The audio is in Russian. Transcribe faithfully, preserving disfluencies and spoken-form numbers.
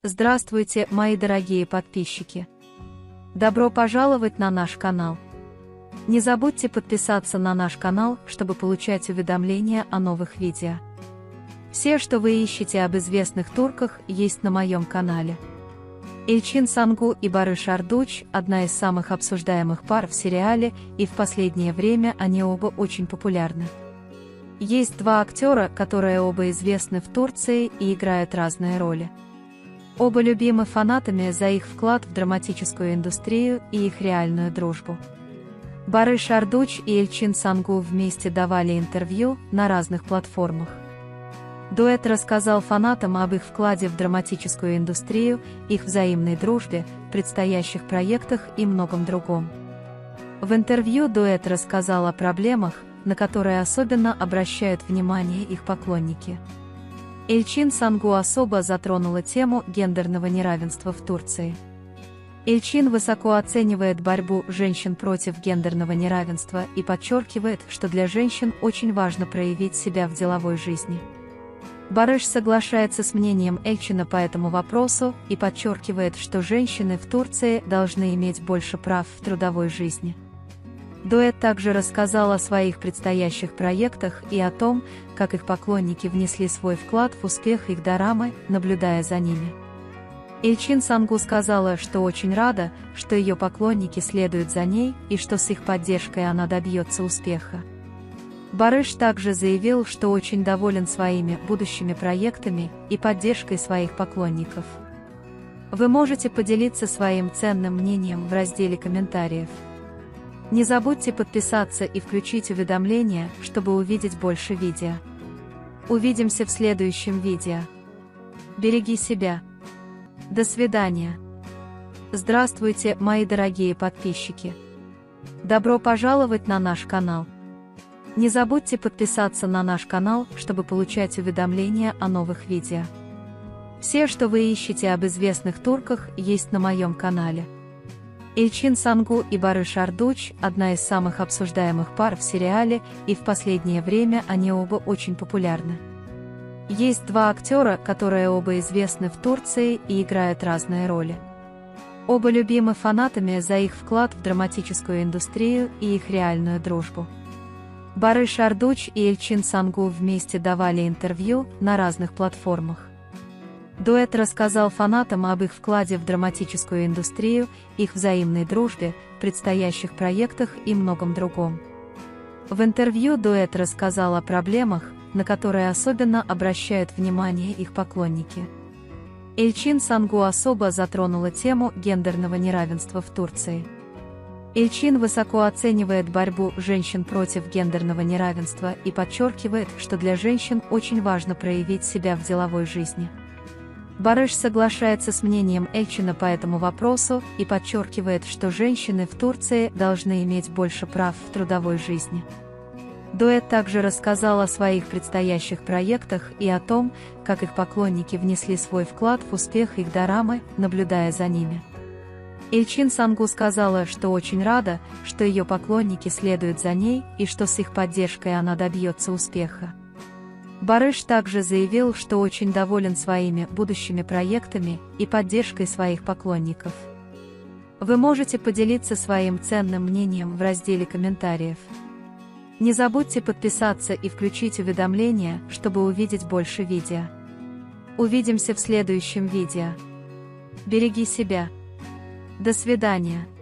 Здравствуйте, мои дорогие подписчики! Добро пожаловать на наш канал! Не забудьте подписаться на наш канал, чтобы получать уведомления о новых видео. Все, что вы ищете об известных турках, есть на моем канале. Эльчин Сангу и Барыш Ардуч – одна из самых обсуждаемых пар в сериале, и в последнее время они оба очень популярны. Есть два актера, которые оба известны в Турции и играют разные роли. Оба любимы фанатами за их вклад в драматическую индустрию и их реальную дружбу. Барыш Ардуч и Эльчин Сангу вместе давали интервью на разных платформах. Дуэт рассказал фанатам об их вкладе в драматическую индустрию, их взаимной дружбе, предстоящих проектах и многом другом. В интервью дуэт рассказал о проблемах, на которые особенно обращают внимание их поклонники. Эльчин Сангу особо затронула тему гендерного неравенства в Турции. Эльчин высоко оценивает борьбу женщин против гендерного неравенства и подчеркивает, что для женщин очень важно проявить себя в деловой жизни. Барыш соглашается с мнением Эльчина по этому вопросу и подчеркивает, что женщины в Турции должны иметь больше прав в трудовой жизни. Дуэт также рассказал о своих предстоящих проектах и о том, как их поклонники внесли свой вклад в успех их дорамы, наблюдая за ними. Эльчин Сангу сказала, что очень рада, что ее поклонники следуют за ней и что с их поддержкой она добьется успеха. Барыш также заявил, что очень доволен своими будущими проектами и поддержкой своих поклонников. Вы можете поделиться своим ценным мнением в разделе комментариев. Не забудьте подписаться и включить уведомления, чтобы увидеть больше видео. Увидимся в следующем видео. Береги себя. До свидания. Здравствуйте, мои дорогие подписчики! Добро пожаловать на наш канал. Не забудьте подписаться на наш канал, чтобы получать уведомления о новых видео. Все, что вы ищете об известных турках, есть на моем канале. Эльчин Сангу и Барыш Ардуч – одна из самых обсуждаемых пар в сериале, и в последнее время они оба очень популярны. Есть два актера, которые оба известны в Турции и играют разные роли. Оба любимы фанатами за их вклад в драматическую индустрию и их реальную дружбу. Барыш Ардуч и Эльчин Сангу вместе давали интервью на разных платформах. Дуэт рассказал фанатам об их вкладе в драматическую индустрию, их взаимной дружбе, предстоящих проектах и многом другом. В интервью дуэт рассказал о проблемах, на которые особенно обращают внимание их поклонники. Эльчин Сангу особо затронула тему гендерного неравенства в Турции. Эльчин высоко оценивает борьбу женщин против гендерного неравенства и подчеркивает, что для женщин очень важно проявить себя в деловой жизни. Барыш соглашается с мнением Эльчина по этому вопросу и подчеркивает, что женщины в Турции должны иметь больше прав в трудовой жизни. Дуэт также рассказал о своих предстоящих проектах и о том, как их поклонники внесли свой вклад в успех их дорамы, наблюдая за ними. Эльчин Сангу сказала, что очень рада, что ее поклонники следуют за ней и что с их поддержкой она добьется успеха. Барыш также заявил, что очень доволен своими будущими проектами и поддержкой своих поклонников. Вы можете поделиться своим ценным мнением в разделе комментариев. Не забудьте подписаться и включить уведомления, чтобы увидеть больше видео. Увидимся в следующем видео. Береги себя. До свидания.